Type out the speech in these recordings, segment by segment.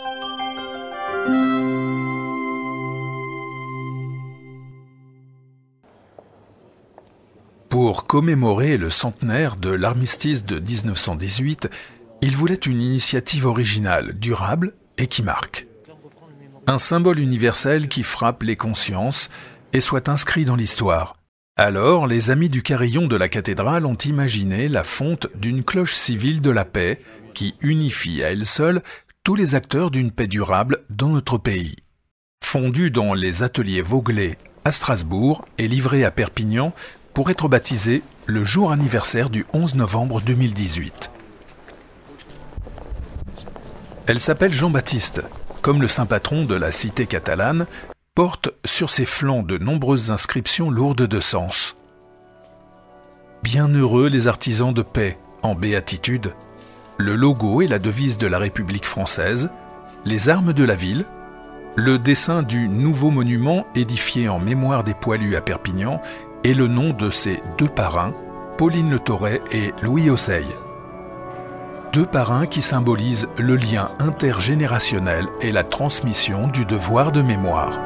Pour commémorer le centenaire de l'armistice de 1918, il voulait une initiative originale, durable et qui marque. Un symbole universel qui frappe les consciences et soit inscrit dans l'histoire. Alors, les Amis du Carillon de la cathédrale ont imaginé la fonte d'une cloche civile de la paix qui unifie à elle seule tous les acteurs d'une paix durable dans notre pays. Fondue dans les ateliers Vaugelet à Strasbourg et livrée à Perpignan, pour être baptisé le jour anniversaire du 11 novembre 2018. Elle s'appelle Jean-Baptiste, comme le saint patron de la cité catalane, porte sur ses flancs de nombreuses inscriptions lourdes de sens. Bienheureux les artisans de paix, en béatitude, le logo et la devise de la République française, les armes de la ville, le dessin du nouveau monument édifié en mémoire des poilus à Perpignan et le nom de ses deux parrains, Pauline Le Thorey et Louis Osseille. Deux parrains qui symbolisent le lien intergénérationnel et la transmission du devoir de mémoire.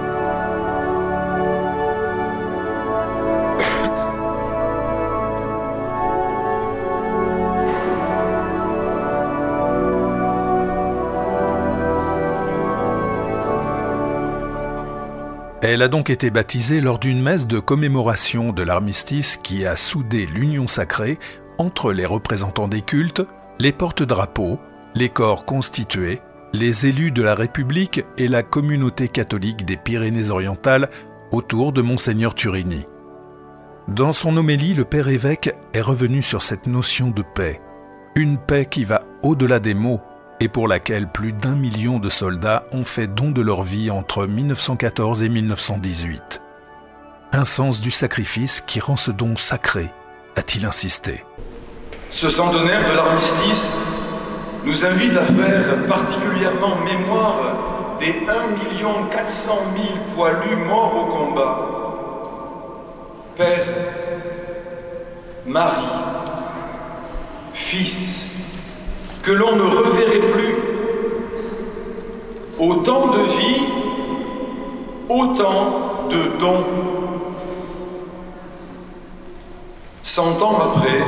Elle a donc été baptisée lors d'une messe de commémoration de l'armistice qui a soudé l'union sacrée entre les représentants des cultes, les porte-drapeaux, les corps constitués, les élus de la République et la communauté catholique des Pyrénées-Orientales autour de Monseigneur Turini. Dans son homélie, le père évêque est revenu sur cette notion de paix, une paix qui va au-delà des mots, et pour laquelle plus d'1 million de soldats ont fait don de leur vie entre 1914 et 1918. Un sens du sacrifice qui rend ce don sacré, a-t-il insisté. Ce centenaire de l'armistice nous invite à faire particulièrement mémoire des 1 400 000 poilus morts au combat. Père, mari, fils, que l'on ne reverrait plus. Autant de vie, autant de dons. 100 ans après,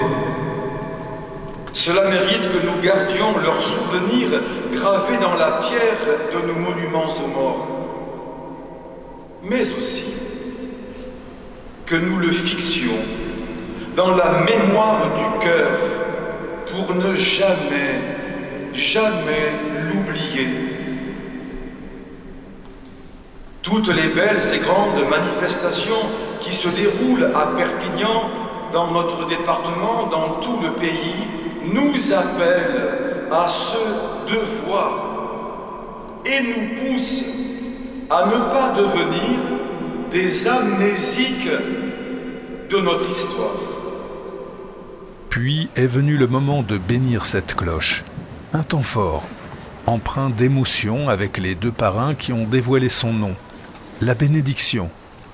cela mérite que nous gardions leurs souvenirs gravés dans la pierre de nos monuments aux morts. Mais aussi que nous le fixions dans la mémoire du cœur, pour ne jamais, jamais l'oublier. Toutes les belles et grandes manifestations qui se déroulent à Perpignan, dans notre département, dans tout le pays, nous appellent à ce devoir et nous poussent à ne pas devenir des amnésiques de notre histoire. Puis est venu le moment de bénir cette cloche. Un temps fort, empreint d'émotion avec les deux parrains qui ont dévoilé son nom. La bénédiction.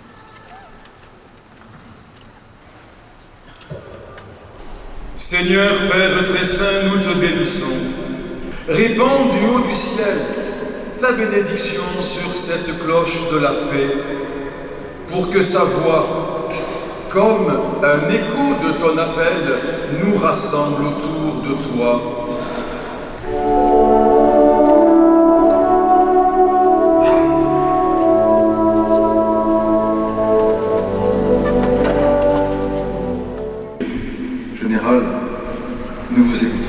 Seigneur Père très saint, nous te bénissons. Répands du haut du ciel ta bénédiction sur cette cloche de la paix, pour que sa voix, comme un écho de ton appel, nous rassemble autour de toi. Général, nous vous écoutons.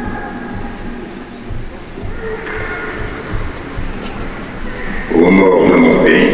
Aux morts de mon pays,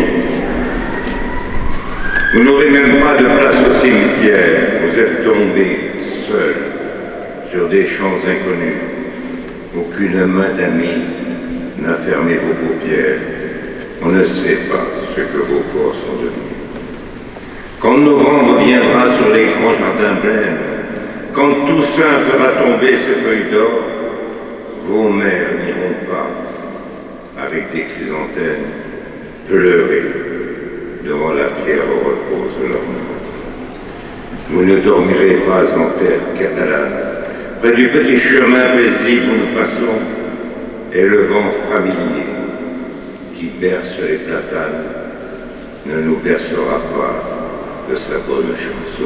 vous n'aurez même pas de place au cimetière. Vous êtes tombés seuls sur des champs inconnus. Aucune main d'ami n'a fermé vos paupières. On ne sait pas ce que vos corps sont devenus. Quand novembre viendra sur les grands jardins blêmes, quand Toussaint fera tomber ses feuilles d'or, vos mères n'iront pas, avec des chrysanthèmes, pleurer devant la pierre où repose leur mort. Vous ne dormirez pas en terre catalane, près du petit chemin paisible où nous passons, et le vent familier qui berce les platanes ne nous bercera pas de sa bonne chanson.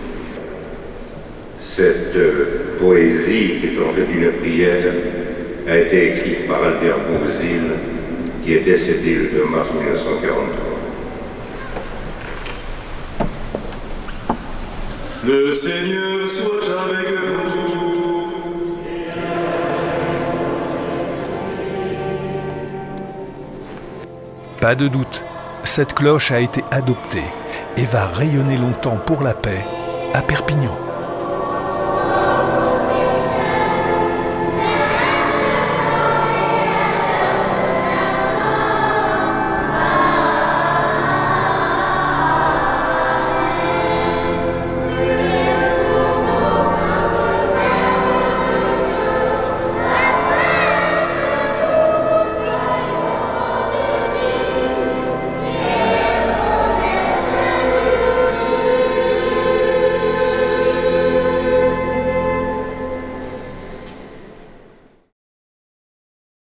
Cette poésie, qui est en fait une prière, a été écrite par Albert Bourgzil, qui est décédé le 2 mars 1943. Le Seigneur soit avec vous. Pas de doute, cette cloche a été adoptée et va rayonner longtemps pour la paix à Perpignan.